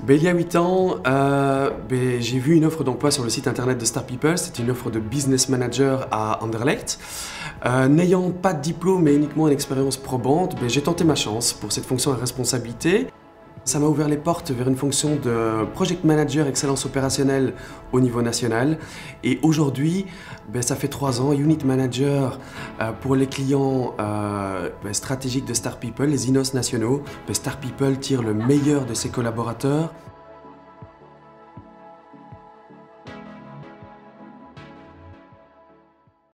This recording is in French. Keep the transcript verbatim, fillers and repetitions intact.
Ben, il y a huit ans, euh, ben, j'ai vu une offre d'emploi sur le site internet de Star People. C'était une offre de business manager à Anderlecht. Euh, N'ayant pas de diplôme mais uniquement une expérience probante, ben, j'ai tenté ma chance pour cette fonction à responsabilité. Ça m'a ouvert les portes vers une fonction de project manager excellence opérationnelle au niveau national. Et aujourd'hui, ben, ça fait trois ans, unit manager euh, pour les clients euh, ben, stratégiques de Star People, les I N O S nationaux. Ben, Star People tire le meilleur de ses collaborateurs.